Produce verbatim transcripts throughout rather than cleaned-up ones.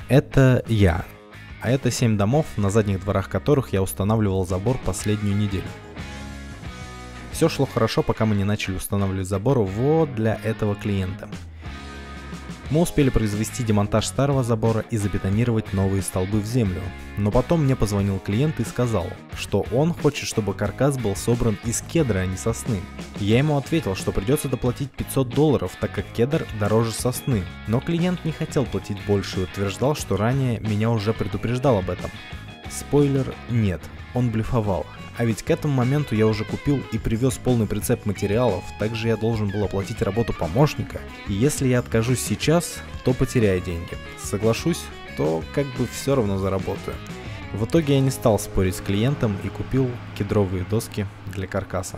Это я. А это семь домов, на задних дворах которых я устанавливал забор последнюю неделю. Все шло хорошо, пока мы не начали устанавливать забор вот для этого клиента. Мы успели произвести демонтаж старого забора и забетонировать новые столбы в землю. Но потом мне позвонил клиент и сказал, что он хочет, чтобы каркас был собран из кедра, а не сосны. Я ему ответил, что придется доплатить пятьсот долларов, так как кедр дороже сосны. Но клиент не хотел платить больше и утверждал, что ранее меня уже предупреждал об этом. Спойлер: нет, он блефовал. А ведь к этому моменту я уже купил и привез полный прицеп материалов, также я должен был оплатить работу помощника. И если я откажусь сейчас, то потеряю деньги. Соглашусь, то как бы все равно заработаю. В итоге я не стал спорить с клиентом и купил кедровые доски для каркаса.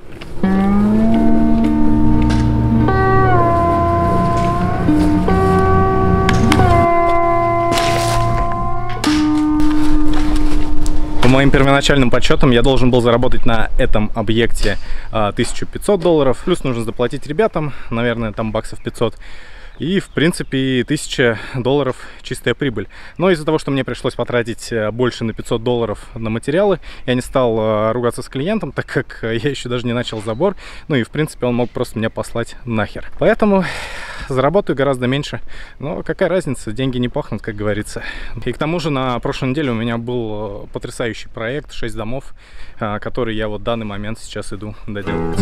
По моим первоначальным подсчетам я должен был заработать на этом объекте а, тысячу пятьсот долларов. Плюс нужно заплатить ребятам, наверное, там баксов пятьсот. И, в принципе, тысяча долларов чистая прибыль. Но из-за того, что мне пришлось потратить больше на пятьсот долларов на материалы, я не стал а, ругаться с клиентом, так как я еще даже не начал забор. Ну и, в принципе, он мог просто меня послать нахер. Поэтому заработаю гораздо меньше. Но какая разница, деньги не пахнут, как говорится. И к тому же на прошлой неделе у меня был потрясающий проект, шесть домов, а, который я вот в данный момент сейчас иду доделывать.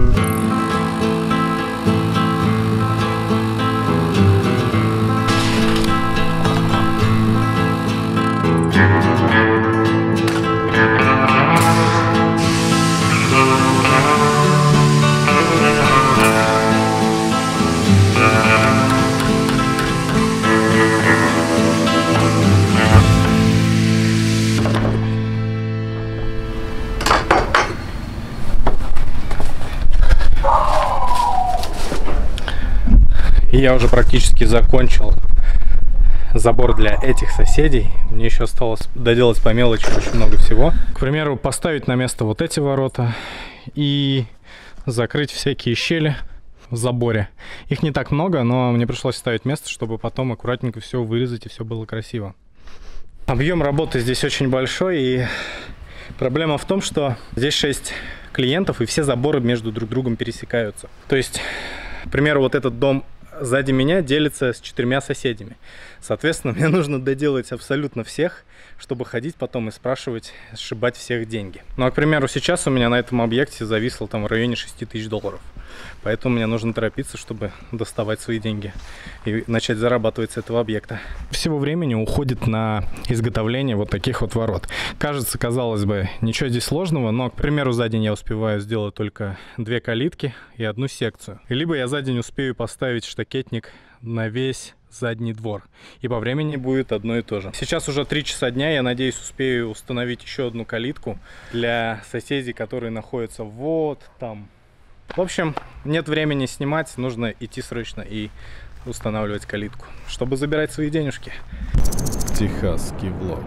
И я уже практически закончил забор для этих соседей. Мне еще осталось доделать по мелочи очень много всего. К примеру, поставить на место вот эти ворота и закрыть всякие щели в заборе. Их не так много, но мне пришлось ставить место, чтобы потом аккуратненько все вырезать и все было красиво. Объем работы здесь очень большой, и проблема в том, что здесь шесть клиентов, и все заборы между друг другом пересекаются. То есть, к примеру, вот этот дом сзади меня делится с четырьмя соседями. Соответственно, мне нужно доделать абсолютно всех, чтобы ходить потом и спрашивать, сшибать всех деньги. Ну, а, к примеру, сейчас у меня на этом объекте зависло там в районе шести тысяч долларов. Поэтому мне нужно торопиться, чтобы доставать свои деньги и начать зарабатывать с этого объекта. Всего времени уходит на изготовление вот таких вот ворот. Кажется, казалось бы, ничего здесь сложного, но, к примеру, за день я успеваю сделать только две калитки и одну секцию. Либо я за день успею поставить штакетник на весь задний двор, и по времени будет одно и то же. Сейчас уже три часа дня, я надеюсь, успею установить еще одну калитку для соседей, которые находятся вот там. В общем, нет времени снимать, нужно идти срочно и устанавливать калитку, чтобы забирать свои денежки. Техасский влог.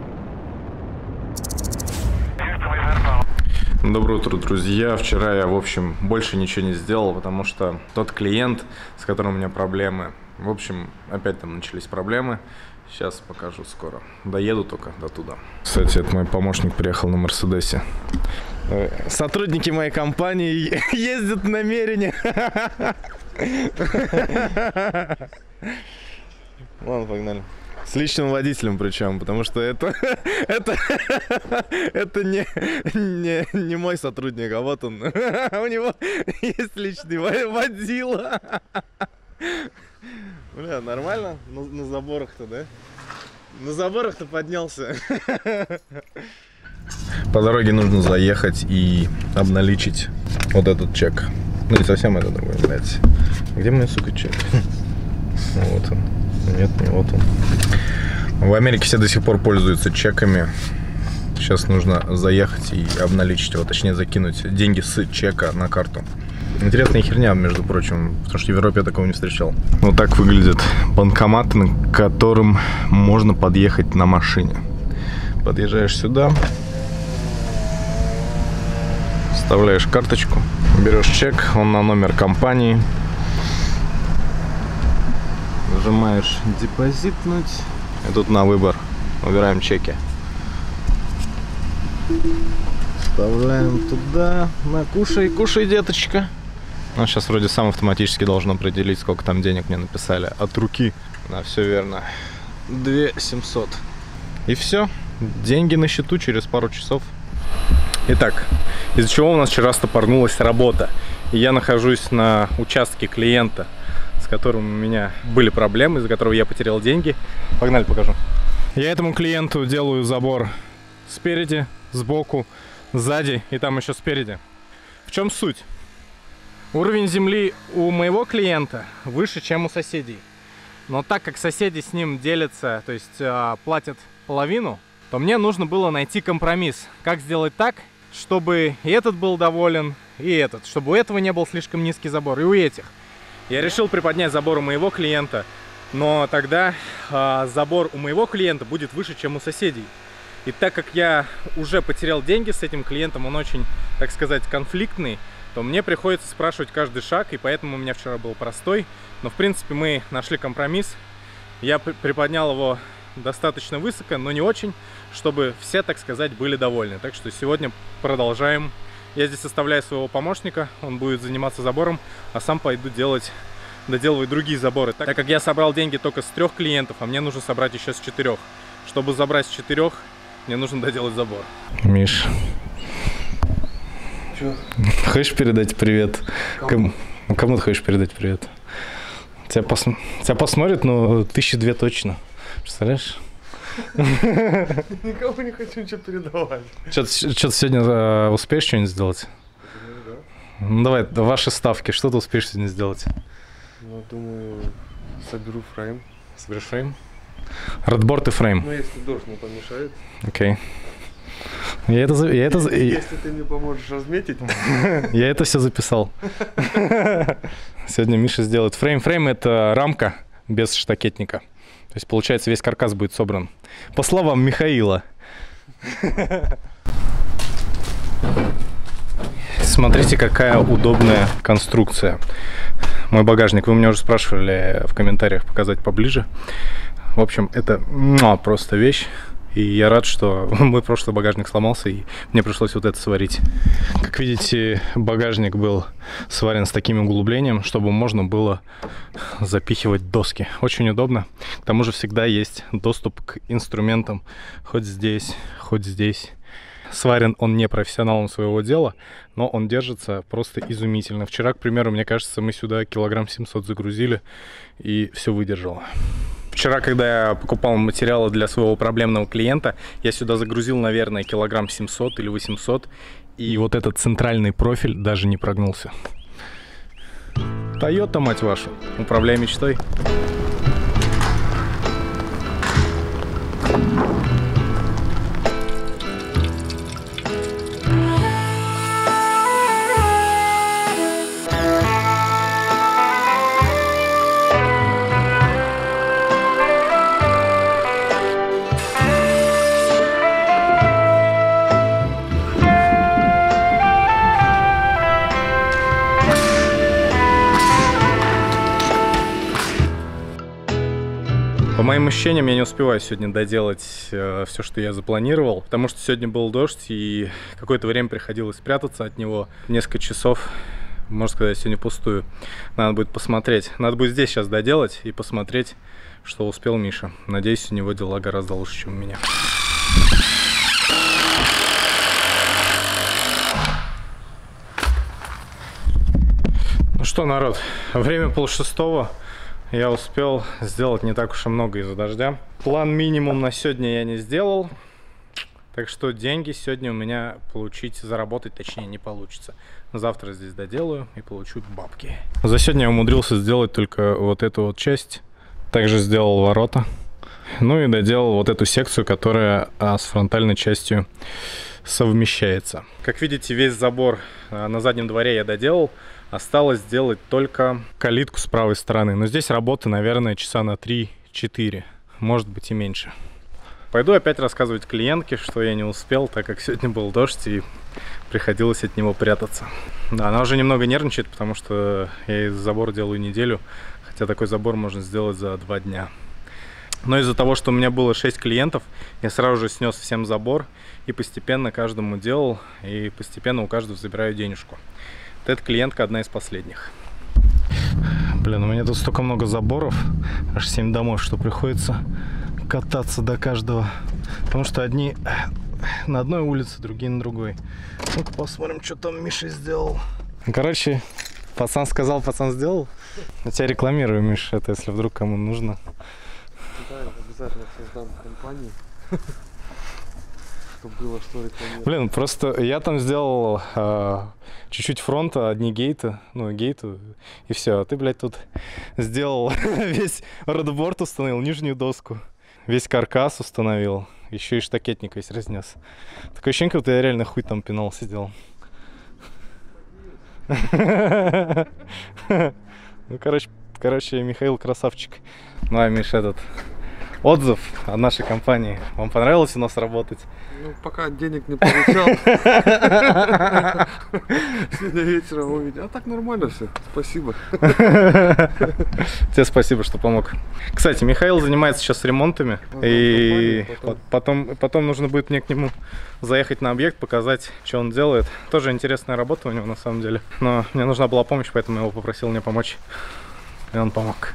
Доброе утро, друзья. Вчера я, в общем, больше ничего не сделал, потому что тот клиент, с которым у меня проблемы, в общем, опять там начались проблемы. Сейчас покажу скоро. Доеду только до туда. Кстати, это мой помощник приехал на Мерседесе. Сотрудники моей компании ездят на Мерине. Ладно, погнали. С личным водителем причем, потому что это это это не, не, не мой сотрудник, а вот он. У него есть личный водила. Бля, нормально? На, на заборах-то, да? На заборах-то поднялся. По дороге нужно заехать и обналичить вот этот чек. Ну, не совсем это другой, блядь. Где мой, сука, чек? Вот он. Нет, не вот он. В Америке все до сих пор пользуются чеками. Сейчас нужно заехать и обналичить его, точнее закинуть деньги с чека на карту. Интересная херня, между прочим, потому что в Европе я такого не встречал. Вот так выглядят банкоматы, на которым можно подъехать на машине. Подъезжаешь сюда, вставляешь карточку, берешь чек, он на номер компании, нажимаешь депозитнуть, И тут на выбор выбираем чеки. Вставляем туда. На, кушай, кушай, деточка. Ну, сейчас вроде сам автоматически должен определить, сколько там денег мне написали. От руки. Да, все верно. две тысячи семьсот. И все. Деньги на счету через пару часов. Итак, из-за чего у нас вчера стопорнулась работа. И я нахожусь на участке клиента, с которым у меня были проблемы, из-за которого я потерял деньги. Погнали, покажу. Я этому клиенту делаю забор спереди, сбоку, сзади и там еще спереди. В чем суть? Уровень земли у моего клиента выше, чем у соседей. Но так как соседи с ним делятся, то есть э, платят половину, то мне нужно было найти компромисс. Как сделать так, чтобы и этот был доволен, и этот. Чтобы у этого не был слишком низкий забор, и у этих. Я решил приподнять забор у моего клиента, но тогда э, забор у моего клиента будет выше, чем у соседей. И так как я уже потерял деньги с этим клиентом, он очень, так сказать, конфликтный, то мне приходится спрашивать каждый шаг, и поэтому у меня вчера был простой. Но, в принципе, мы нашли компромисс. Я приподнял его достаточно высоко, но не очень, чтобы все, так сказать, были довольны. Так что сегодня продолжаем. Я здесь оставляю своего помощника, он будет заниматься забором, а сам пойду делать, доделывать другие заборы. Так как я собрал деньги только с трех клиентов, а мне нужно собрать еще с четырех. Чтобы забрать с четырех, мне нужно доделать забор. Миш, Чё? Хочешь передать привет? Кому? Кому, кому ты хочешь передать привет? Тебя, пос... Тебя посмотрят, ну, тысячи две точно. Представляешь? Никому не хочу ничего передавать. Что-то сегодня uh, успеешь что-нибудь сделать? Да. Ну давай, ваши ставки. Что ты успеешь сегодня сделать? Ну, думаю, соберу фрейм. Соберешь фрейм? Редборд и фрейм. Ну, если дождь не помешает. Окей. Okay. Я это, я это, если ты мне поможешь разметить. Я это все записал. Сегодня Миша сделает фрейм. Фрейм — это рамка без штакетника. То есть, получается, весь каркас будет собран. По словам Михаила. Смотрите, какая удобная конструкция. Мой багажник. Вы меня уже спрашивали в комментариях показать поближе. В общем, это просто вещь. И я рад, что мой прошлый багажник сломался, и мне пришлось вот это сварить. Как видите, багажник был сварен с таким углублением, чтобы можно было запихивать доски. Очень удобно. К тому же всегда есть доступ к инструментам. Хоть здесь, хоть здесь. Сварен он не профессионалом своего дела, но он держится просто изумительно. Вчера, к примеру, мне кажется, мы сюда килограмм семьсот загрузили, и все выдержало. Вчера, когда я покупал материалы для своего проблемного клиента, я сюда загрузил, наверное, килограмм семьсот или восемьсот. И вот этот центральный профиль даже не прогнулся. Тойота, мать вашу, управляй мечтой. По моим ощущениям, я не успеваю сегодня доделать э, все, что я запланировал, потому что сегодня был дождь, и какое-то время приходилось прятаться от него. Несколько часов, можно сказать, сегодня впустую. Надо будет посмотреть. Надо будет здесь сейчас доделать и посмотреть, что успел Миша. Надеюсь, у него дела гораздо лучше, чем у меня. Ну что, народ, время полшестого. Я успел сделать не так уж и много из-за дождя. План минимум на сегодня я не сделал. Так что деньги сегодня у меня получить, заработать, точнее, не получится. Завтра здесь доделаю и получу бабки. За сегодня я умудрился сделать только вот эту вот часть. Также сделал ворота. Ну и доделал вот эту секцию, которая с фронтальной частью совмещается. Как видите, весь забор на заднем дворе я доделал. Осталось сделать только калитку с правой стороны. Но здесь работы, наверное, часа на три-четыре. Может быть и меньше. Пойду опять рассказывать клиентке, что я не успел, так как сегодня был дождь и приходилось от него прятаться. Да, она уже немного нервничает, потому что я из забора делаю неделю. Хотя такой забор можно сделать за два дня. Но из-за того, что у меня было шесть клиентов, я сразу же снес всем забор и постепенно каждому делал, и постепенно у каждого забираю денежку. Вот эта клиентка одна из последних. Блин, у меня тут столько много заборов, аж семь домов, что приходится кататься до каждого. Потому что одни на одной улице, другие на другой. Ну-ка посмотрим, что там Миша сделал. Короче, пацан сказал, пацан сделал. Я тебя рекламирую, Миша, это если вдруг кому нужно. Да, обязательно создам компанию, чтобы было что рекламировать. Блин, просто я там сделал э, чуть-чуть фронта, одни гейты, ну гейту, и все. А ты, блядь, тут сделал весь родборд, установил нижнюю доску, весь каркас установил, еще и штакетник весь разнес. Такое ощущение, как будто я реально хуй там пинал сидел. Ну, короче, короче, Михаил красавчик. Ну, а Миша, этот отзыв о нашей компании. Вам понравилось у нас работать? Ну, пока денег не получал. Сегодня вечером увидел. А так нормально все. Спасибо. Тебе спасибо, что помог. Кстати, Михаил занимается сейчас ремонтами. И потом, потом нужно будет мне к нему заехать на объект, показать, что он делает. Тоже интересная работа у него на самом деле. Но мне нужна была помощь, поэтому я его попросил мне помочь. И он помог.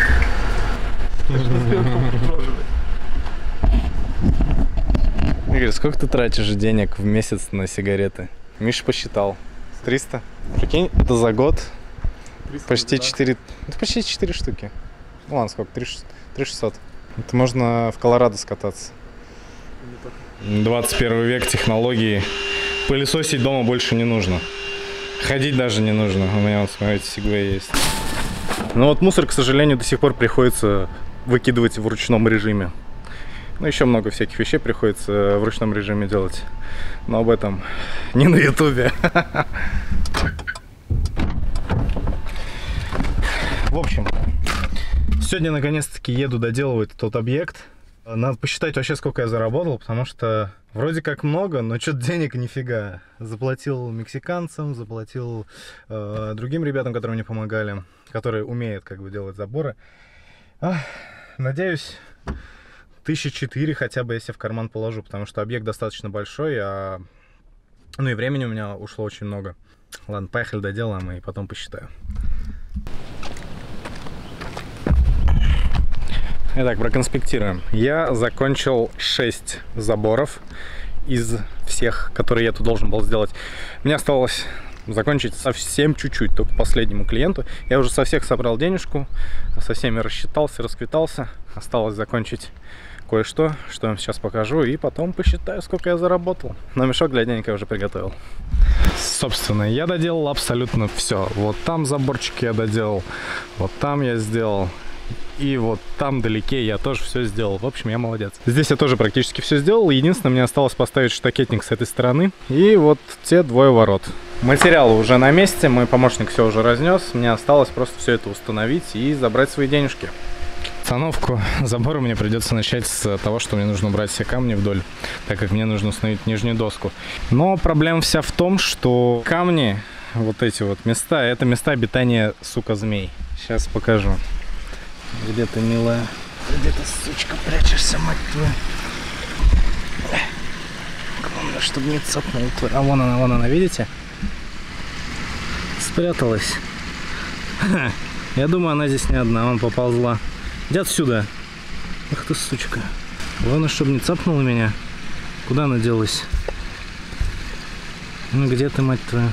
Игорь, сколько ты тратишь денег в месяц на сигареты? Миша посчитал. триста? Прикинь, это за год почти четыре, это почти четыре штуки. Ну ладно, сколько? три шестьсот. Это можно в Колорадо скататься. двадцать первый век, технологии. Пылесосить дома больше не нужно. Ходить даже не нужно. У меня, вот, смотрите, сегвей есть. Но вот мусор, к сожалению, до сих пор приходится выкидывать в ручном режиме. Ну, еще много всяких вещей приходится в ручном режиме делать. Но об этом не на ютубе. В общем, сегодня наконец-таки еду доделывать тот объект. Надо посчитать вообще, сколько я заработал, потому что вроде как много, но что-то денег нифига. Заплатил мексиканцам, заплатил э, другим ребятам, которые мне помогали, которые умеют как бы делать заборы. Ах, надеюсь, тысячи четыре хотя бы я себе в карман положу, потому что объект достаточно большой, а... ну и времени у меня ушло очень много. Ладно, поехали доделаем и потом посчитаю. Итак, проконспектируем. Я закончил шесть заборов из всех, которые я тут должен был сделать. Мне осталось закончить совсем чуть-чуть, только последнему клиенту. Я уже со всех собрал денежку, со всеми рассчитался, расквитался. Осталось закончить кое-что, что я вам сейчас покажу, и потом посчитаю, сколько я заработал. Но мешок для денег я уже приготовил. Собственно, я доделал абсолютно все. Вот там заборчики я доделал, вот там я сделал. И вот там вдалеке я тоже все сделал. В общем, я молодец. Здесь я тоже практически все сделал. Единственное, мне осталось поставить штакетник с этой стороны. И вот те двое ворот. Материалы уже на месте. Мой помощник все уже разнес. Мне осталось просто все это установить и забрать свои денежки. Установку забора мне придется начать с того, что мне нужно убрать все камни вдоль, так как мне нужно установить нижнюю доску. Но проблема вся в том, что камни, вот эти вот места, это места обитания, сука, змей. Сейчас покажу. Где ты, милая? Где ты, сучка, прячешься, мать твою? Главное, чтобы не цапнул. А вон она, вон она, видите? Спряталась. Я думаю, она здесь не одна, он поползла. Иди отсюда. Ах ты, сучка. Главное, чтобы не цапнула меня. Куда она делась? Ну, где ты, мать твою?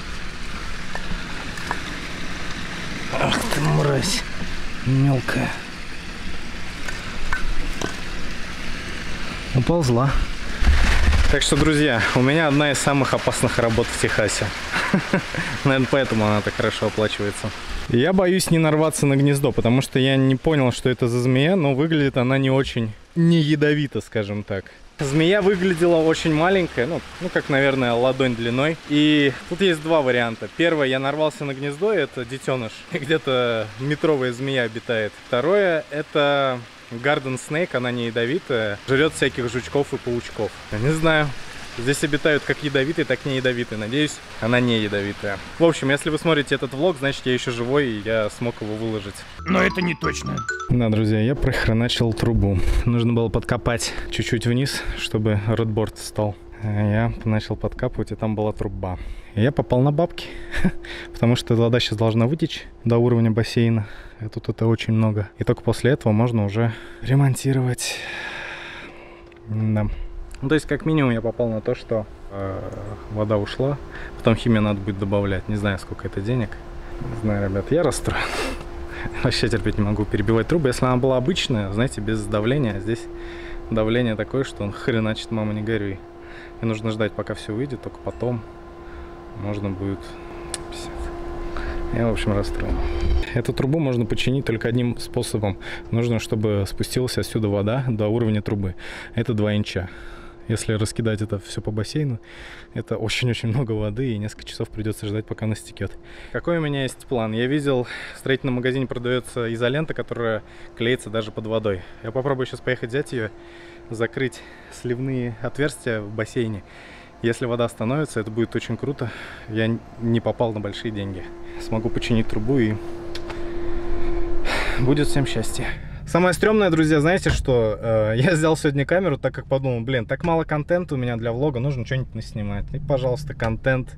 Ах ты, мразь. Мелкая. Уползла. Так что, друзья, у меня одна из самых опасных работ в Техасе. Наверное, поэтому она так хорошо оплачивается. Я боюсь не нарваться на гнездо, потому что я не понял, что это за змея, но выглядит она не очень, не ядовито, скажем так. Змея выглядела очень маленькая, ну, ну как, наверное, ладонь длиной. И тут есть два варианта. Первое, я нарвался на гнездо, это детеныш. Где-то метровая змея обитает. Второе, это Garden Snake, она не ядовитая. Жрет всяких жучков и паучков. Я не знаю. Здесь обитают как ядовитые, так и не ядовитые. Надеюсь, она не ядовитая. В общем, если вы смотрите этот влог, значит, я еще живой, и я смог его выложить. Но это не точно. Да, друзья, я прохреначил трубу. Нужно было подкопать чуть-чуть вниз, чтобы редборд встал. Я начал подкапывать, и там была труба. И я попал на бабки, потому что вода сейчас должна вытечь до уровня бассейна. И тут это очень много. И только после этого можно уже ремонтировать. Да. Ну, то есть, как минимум, я попал на то, что э, вода ушла. Потом химию надо будет добавлять. Не знаю, сколько это денег. Не знаю, ребят, я расстроен. Вообще терпеть не могу перебивать трубы. Если она была обычная, знаете, без давления, здесь давление такое, что он хреначит, мама, не горюй. И нужно ждать, пока все выйдет, только потом можно будет... Я, в общем, расстроен. Эту трубу можно починить только одним способом. Нужно, чтобы спустилась отсюда вода до уровня трубы. Это два инча. Если раскидать это все по бассейну, это очень-очень много воды, и несколько часов придется ждать, пока она стекет. Какой у меня есть план? Я видел, в строительном магазине продается изолента, которая клеится даже под водой. Я попробую сейчас поехать взять ее, закрыть сливные отверстия в бассейне. Если вода остановится, это будет очень круто. Я не попал на большие деньги. Смогу починить трубу, и будет всем счастье. Самое стрёмное, друзья, знаете что? Э, я взял сегодня камеру, так как подумал, блин, так мало контента у меня для влога, нужно что-нибудь наснимать. И, пожалуйста, контент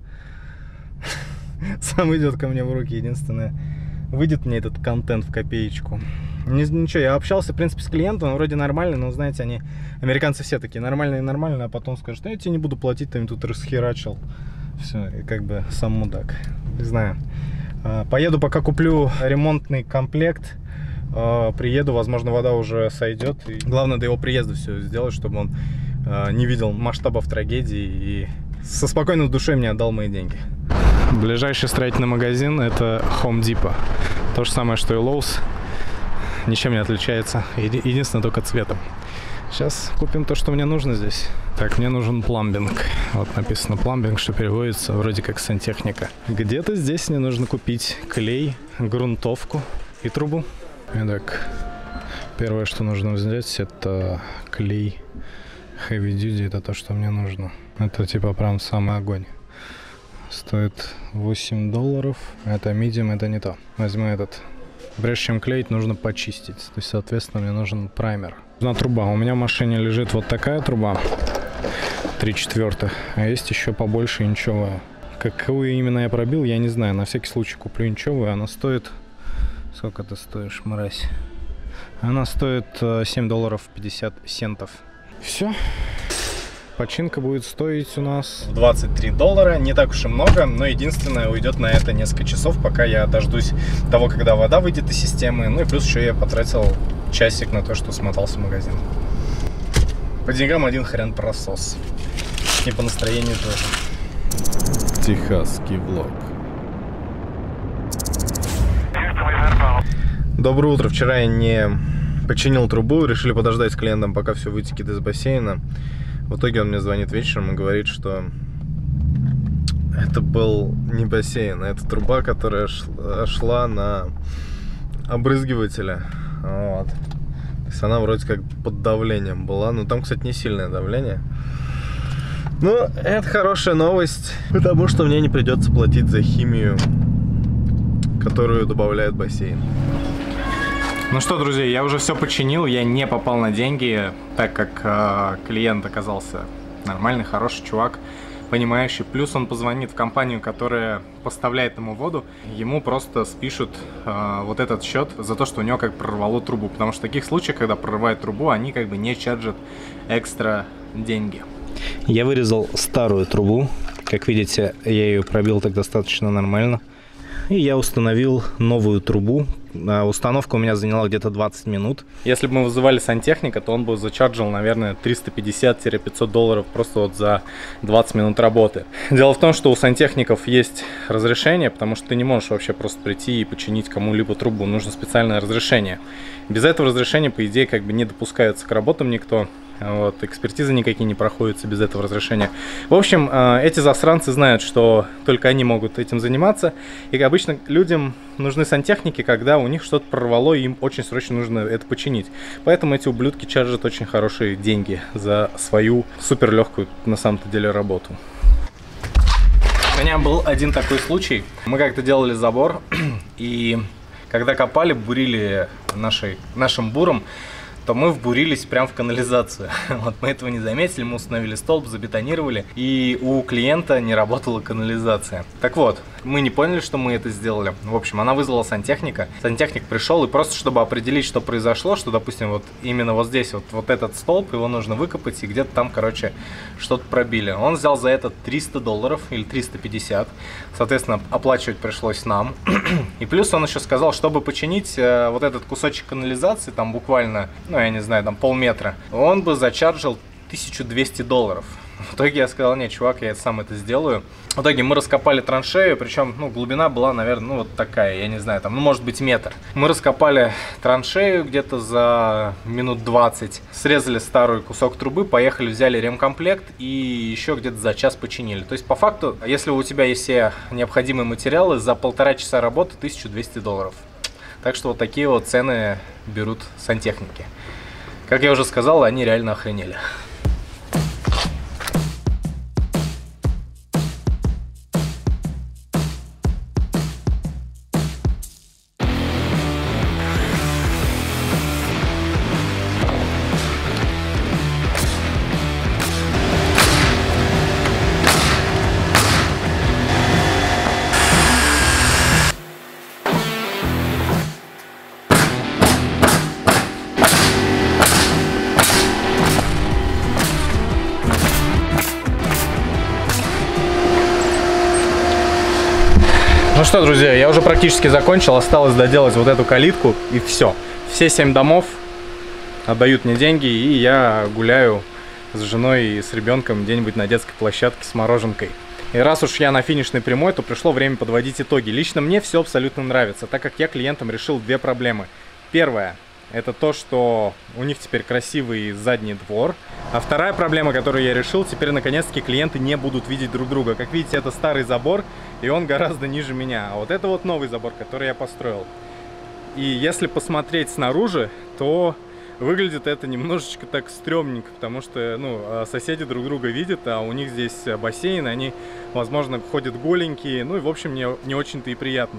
сам идет ко мне в руки. Единственное, выйдет мне этот контент в копеечку. Ничего, я общался, в принципе, с клиентом, он вроде нормальный, но, знаете, они, американцы все такие, нормальные, нормальные, а потом скажут, я тебе не буду платить, ты мне тут расхерачил. Все, и как бы сам мудак. Не знаю. Поеду, пока куплю ремонтный комплект. Приеду, возможно, вода уже сойдет. И главное до его приезда все сделать, чтобы он не видел масштабов трагедии и со спокойной душой мне отдал мои деньги. Ближайший строительный магазин — это Home Depot. То же самое, что и Lowe's. Ничем не отличается. Еди единственное, только цветом. Сейчас купим то, что мне нужно здесь. Так, мне нужен пламбинг. Вот написано пламбинг, что переводится вроде как сантехника. Где-то здесь мне нужно купить клей, грунтовку и трубу. Итак, первое, что нужно взять, это клей Heavy Duty. Это то, что мне нужно. Это типа прям самый огонь. Стоит восемь долларов. Это medium, это не то. Возьму этот. Прежде чем клеить, нужно почистить. То есть, соответственно, мне нужен праймер. Нужна труба. У меня в машине лежит вот такая труба. три четвёртых. А есть еще побольше инчевая. Какую именно я пробил, я не знаю. На всякий случай куплю инчевую. Она стоит... Сколько ты стоишь, мразь? Она стоит семь долларов пятьдесят центов. Все. Починка будет стоить у нас двадцать три доллара. Не так уж и много, но единственное, уйдет на это несколько часов, пока я дождусь того, когда вода выйдет из системы. Ну и плюс еще я потратил часик на то, что смотался в магазин. По деньгам один хрен просос. И по настроению тоже. Техасский влог. Доброе утро. Вчера я не починил трубу. Решили подождать с клиентом, пока все вытекет из бассейна. В итоге он мне звонит вечером и говорит, что это был не бассейн, а это труба, которая шла, шла на обрызгивателя. Вот. То есть она вроде как под давлением была. Но там, кстати, не сильное давление. Ну, это хорошая новость, потому что мне не придется платить за химию, которую добавляет бассейн. Ну что, друзья, я уже все починил, я не попал на деньги, так как э, клиент оказался нормальный, хороший чувак, понимающий. Плюс он позвонит в компанию, которая поставляет ему воду, ему просто спишут э, вот этот счет за то, что у него как прорвало трубу. Потому что в таких случаях, когда прорывает трубу, они как бы не чарджат экстра деньги. Я вырезал старую трубу, как видите, я ее пробил так достаточно нормально. И я установил новую трубу. Установка у меня заняла где-то двадцать минут. Если бы мы вызывали сантехника, то он бы зачарджил, наверное, триста пятьдесят — пятьсот долларов просто вот за двадцать минут работы. Дело в том, что у сантехников есть разрешение, потому что ты не можешь вообще просто прийти и починить кому-либо трубу. Нужно специальное разрешение. Без этого разрешения, по идее, как бы не допускается к работам никто. Вот, экспертизы никакие не проходятся без этого разрешения. В общем, эти засранцы знают, что только они могут этим заниматься. И обычно людям нужны сантехники, когда у них что-то прорвало, и им очень срочно нужно это починить. Поэтому эти ублюдки чаржат очень хорошие деньги за свою супер легкую на самом-то деле работу. У меня был один такой случай. Мы как-то делали забор, и когда копали, бурили нашей, нашим буром, то мы вбурились прямо в канализацию. Вот мы этого не заметили, мы установили столб, забетонировали, и у клиента не работала канализация. Так вот, мы не поняли, что мы это сделали. В общем, она вызвала сантехника. Сантехник пришел, и просто чтобы определить, что произошло, что, допустим, вот именно вот здесь вот, вот этот столб, его нужно выкопать, и где-то там, короче, что-то пробили. Он взял за это триста долларов или триста пятьдесят. Соответственно, оплачивать пришлось нам. И плюс он еще сказал, чтобы починить э, вот этот кусочек канализации, там буквально, ну, я не знаю, там полметра, он бы зачаржил тысячу двести долларов. В итоге я сказал: нет, чувак, я сам это сделаю. В итоге мы раскопали траншею, причем, ну, глубина была, наверное, ну, вот такая, я не знаю, там, ну, может быть, метр. Мы раскопали траншею где-то за минут двадцать, срезали старый кусок трубы, поехали, взяли ремкомплект и еще где-то за час починили. То есть, по факту, если у тебя есть все необходимые материалы, за полтора часа работы тысяча двести долларов. Так что вот такие вот цены берут сантехники. Как я уже сказал, они реально охренели. Ну что, друзья, я уже практически закончил, осталось доделать вот эту калитку, и все. Все семь домов отдают мне деньги, и я гуляю с женой и с ребенком где-нибудь на детской площадке с мороженкой. И раз уж я на финишной прямой, то пришло время подводить итоги. Лично мне все абсолютно нравится, так как я клиентам решил две проблемы. Первая — это то, что у них теперь красивый задний двор. А вторая проблема, которую я решил, теперь наконец-таки клиенты не будут видеть друг друга. Как видите, это старый забор, и он гораздо ниже меня. А вот это вот новый забор, который я построил. И если посмотреть снаружи, то выглядит это немножечко так стрёмненько, потому что, ну, соседи друг друга видят, а у них здесь бассейн, они, возможно, ходят голенькие. Ну и, в общем, не, не очень-то и приятно.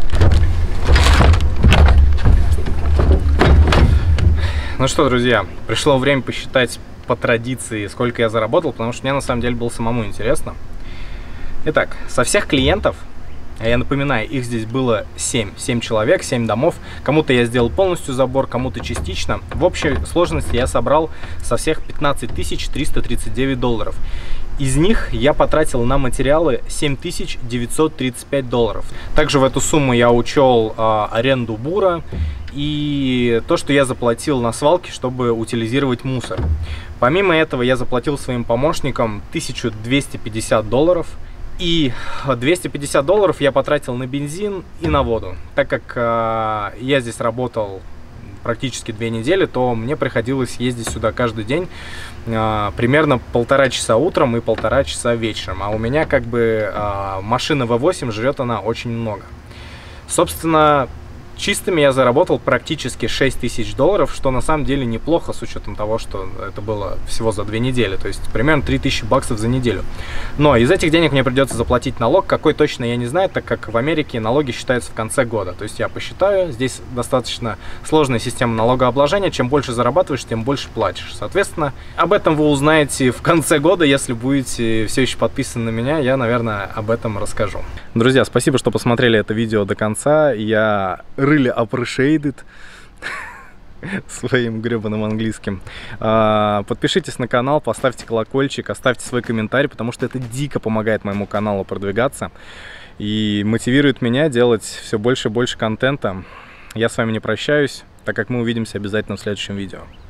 Ну что, друзья, пришло время посчитать по традиции, сколько я заработал, потому что мне на самом деле было самому интересно. Итак, со всех клиентов, а я напоминаю, их здесь было семь, семь человек, семь домов. Кому-то я сделал полностью забор, кому-то частично. В общей сложности я собрал со всех пятнадцать тысяч триста тридцать девять долларов. Из них я потратил на материалы семь тысяч девятьсот тридцать пять долларов. Также в эту сумму я учел э, аренду бура и то, что я заплатил на свалке, чтобы утилизировать мусор. Помимо этого я заплатил своим помощникам тысячу двести пятьдесят долларов. И двести пятьдесят долларов я потратил на бензин и на воду. Так как э, я здесь работал практически две недели, то мне приходилось ездить сюда каждый день э, примерно полтора часа утром и полтора часа вечером. А у меня как бы э, машина вэ восемь, жрет она очень много. Собственно, чистыми я заработал практически шесть тысяч долларов, что на самом деле неплохо, с учетом того, что это было всего за две недели, то есть примерно три тысячи баксов за неделю. Но из этих денег мне придется заплатить налог, какой точно я не знаю, так как в Америке налоги считаются в конце года. То есть я посчитаю, здесь достаточно сложная система налогообложения, чем больше зарабатываешь, тем больше платишь. Соответственно, об этом вы узнаете в конце года, если будете все еще подписаны на меня, я, наверное, об этом расскажу. Друзья, спасибо, что посмотрели это видео до конца. Я really appreciated своим гребаным английским. Подпишитесь на канал, поставьте колокольчик, оставьте свой комментарий, потому что это дико помогает моему каналу продвигаться и мотивирует меня делать все больше и больше контента. Я с вами не прощаюсь, так как мы увидимся обязательно в следующем видео.